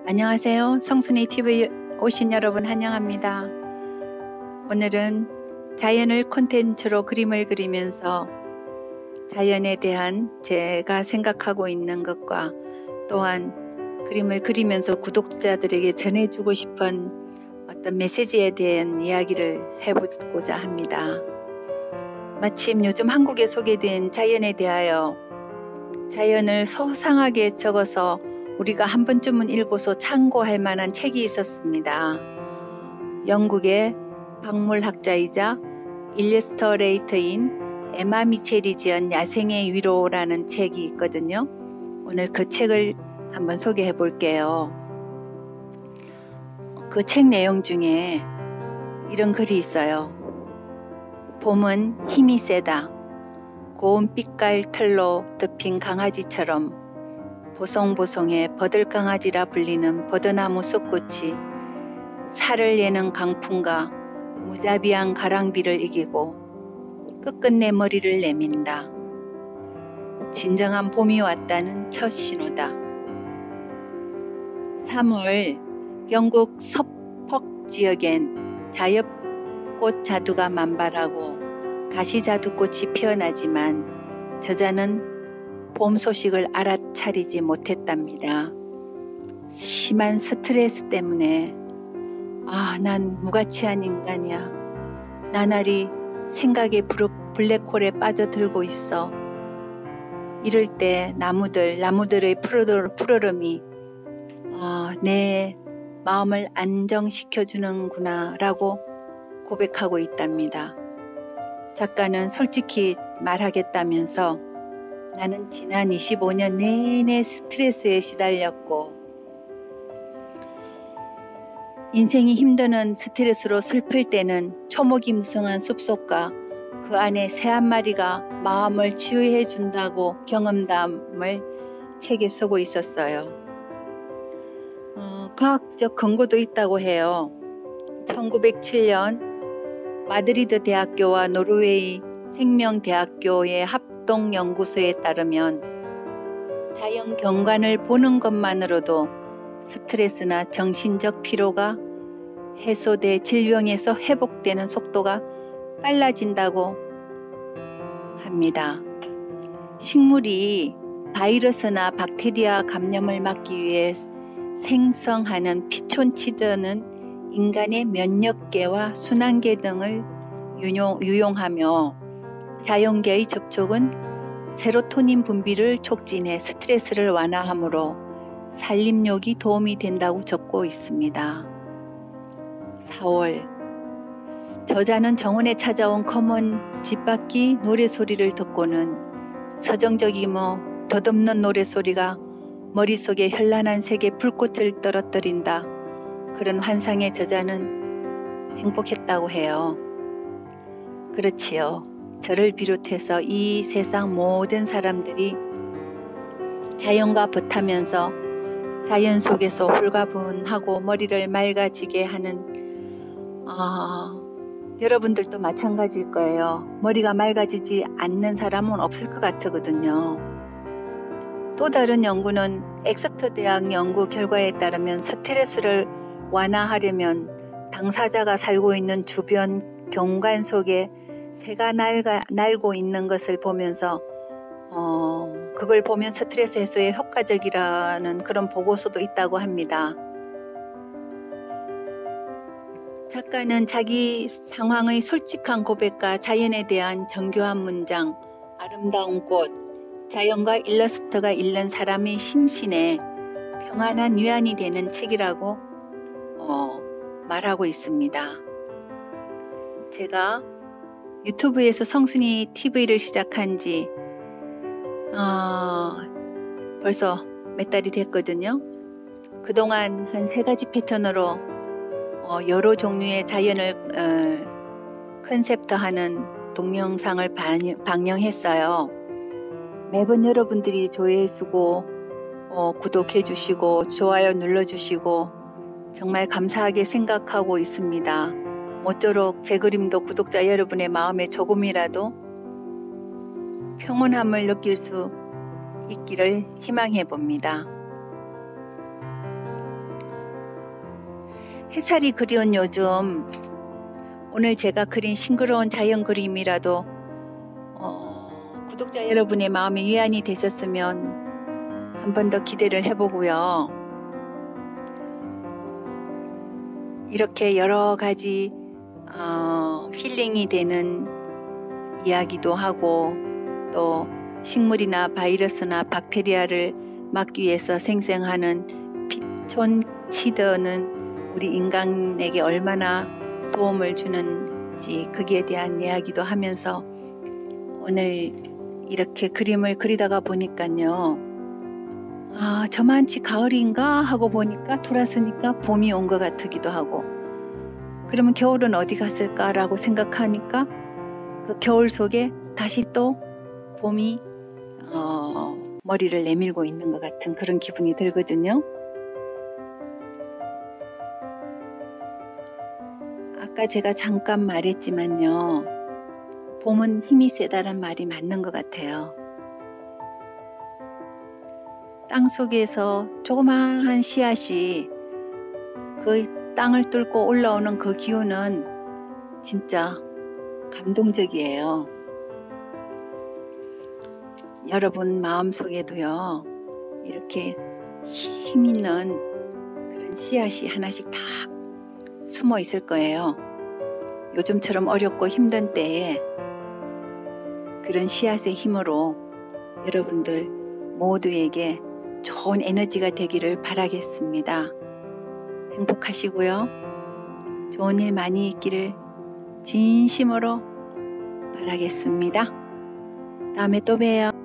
안녕하세요. 성순이 TV에 오신 여러분 환영합니다. 오늘은 자연을 콘텐츠로 그림을 그리면서 자연에 대한 제가 생각하고 있는 것과 또한 그림을 그리면서 구독자들에게 전해주고 싶은 어떤 메시지에 대한 이야기를 해보고자 합니다. 마침 요즘 한국에 소개된 자연에 대하여 자연을 소상하게 적어서 우리가 한 번쯤은 읽고서 참고할 만한 책이 있었습니다. 영국의 박물학자이자 일러스트레이터인 에마 미첼이 지은 야생의 위로라는 책이 있거든요. 오늘 그 책을 한번 소개해 볼게요. 그 책 내용 중에 이런 글이 있어요. 봄은 힘이 세다. 고운 빛깔 털로 덮인 강아지처럼 보송보송해 버들강아지라 불리는 버드나무 숲꽃이 살을 내는 강풍과 무자비한 가랑비를 이기고 끝끝내 머리를 내민다. 진정한 봄이 왔다는 첫 신호다. 3월 영국 서퍽 지역엔 자엽꽃 자두가 만발하고 가시자두꽃이 피어나지만 저자는 봄 소식을 알아차리지 못했답니다. 심한 스트레스 때문에 난 무가치한 인간이야. 나날이 생각의 블랙홀에 빠져들고 있어. 이럴 때 나무들의 푸르름이 내 마음을 안정시켜주는구나 라고 고백하고 있답니다. 작가는 솔직히 말하겠다면서 나는 지난 25년 내내 스트레스에 시달렸고 인생이 힘드는 스트레스로 슬플 때는 초목이 무성한 숲속과 그 안에 새 한 마리가 마음을 치유해 준다고 경험담을 책에 쓰고 있었어요. 과학적 근거도 있다고 해요. 1907년 마드리드 대학교와 노르웨이 생명대학교의 합동연구소에 따르면 자연 경관을 보는 것만으로도 스트레스나 정신적 피로가 해소돼 질병에서 회복되는 속도가 빨라진다고 합니다. 식물이 바이러스나 박테리아 감염을 막기 위해 생성하는 피톤치드는 인간의 면역계와 순환계 등을 유용하며 자연계의 접촉은 세로토닌 분비를 촉진해 스트레스를 완화하므로 살림욕이 도움이 된다고 적고 있습니다. 4월 저자는 정원에 찾아온 검은 집바퀴 노래소리를 듣고는 서정적이며 덧없는 노래소리가 머릿속에 현란한 색의 불꽃을 떨어뜨린다. 그런 환상의 저자는 행복했다고 해요. 그렇지요. 저를 비롯해서 이 세상 모든 사람들이 자연과 벗하면서 자연 속에서 홀가분하고 머리를 맑아지게 하는 여러분들도 마찬가지일 거예요. 머리가 맑아지지 않는 사람은 없을 것 같거든요. 또 다른 연구는 엑서터 대학 연구 결과에 따르면 스트레스를 완화하려면 당사자가 살고 있는 주변 경관 속에 새가 날고 있는 것을 보면서 그걸 보면 스트레스 해소에 효과적이라는 그런 보고서도 있다고 합니다. 작가는 자기 상황의 솔직한 고백과 자연에 대한 정교한 문장, 아름다운 꽃, 자연과 일러스트가 읽는 사람의 심신에 평안한 위안이 되는 책이라고 말하고 있습니다. 제가 유튜브에서 성순이 TV를 시작한 지 벌써 몇 달이 됐거든요. 그동안 한 3가지 패턴으로 여러 종류의 자연을 컨셉트하는 동영상을 방영했어요. 매번 여러분들이 조회해주고 구독해주시고 좋아요 눌러주시고 정말 감사하게 생각하고 있습니다. 모쪼록 제 그림도 구독자 여러분의 마음에 조금이라도 평온함을 느낄 수 있기를 희망해 봅니다. 햇살이 그리운 요즘 오늘 제가 그린 싱그러운 자연 그림이라도 구독자 여러분의 마음에 위안이 되셨으면 한 번 더 기대를 해보고요. 이렇게 여러 가지 힐링이 되는 이야기도 하고 또 식물이나 바이러스나 박테리아를 막기 위해서 생생하는 피톤치드는 우리 인간에게 얼마나 도움을 주는지 거기에 대한 이야기도 하면서 오늘 이렇게 그림을 그리다가 보니까요. 저만치 가을인가 하고 보니까 돌아서니까 봄이 온 것 같기도 하고 그러면 겨울은 어디 갔을까라고 생각하니까 그 겨울 속에 다시 또 봄이 머리를 내밀고 있는 것 같은 그런 기분이 들거든요. 아까 제가 잠깐 말했지만요. 봄은 힘이 세다란 말이 맞는 것 같아요. 땅 속에서 조그마한 씨앗이 그 땅을 뚫고 올라오는 그 기운은 진짜 감동적이에요. 여러분 마음속에도요. 이렇게 힘 있는 그런 씨앗이 하나씩 다 숨어 있을 거예요. 요즘처럼 어렵고 힘든 때에 그런 씨앗의 힘으로 여러분들 모두에게 좋은 에너지가 되기를 바라겠습니다. 행복하시고요. 좋은 일 많이 있기를 진심으로 바라겠습니다. 다음에 또 봬요.